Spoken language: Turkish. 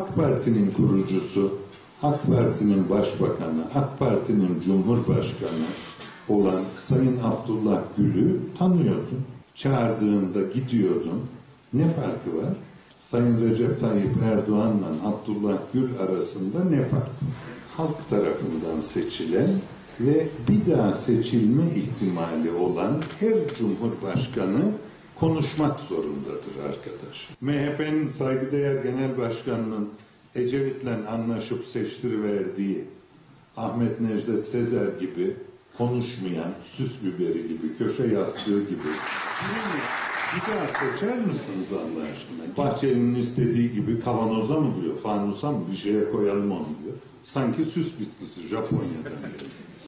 AK Parti'nin kurucusu, AK Parti'nin başbakanı, AK Parti'nin cumhurbaşkanı olan Sayın Abdullah Gül'ü tanıyordun. Çağırdığında gidiyordun. Ne farkı var? Sayın Recep Tayyip Erdoğan'la Abdullah Gül arasında ne fark var? Halk tarafından seçilen ve bir daha seçilme ihtimali olan her cumhurbaşkanı konuşmak zorundadır arkadaş. MHP'nin saygıdeğer genel başkanının Ecevit'le anlaşıp seçtiriverdiği Ahmet Necdet Sezer gibi konuşmayan, süs biberi gibi, köşe yastığı gibi bir daha seçer misiniz Allah aşkına? Bahçeli'nin istediği gibi kavanoza mı diyor, fanusa mı bir şeye koyalım onu diyor. Sanki süs bitkisi Japonya'dan geliyor.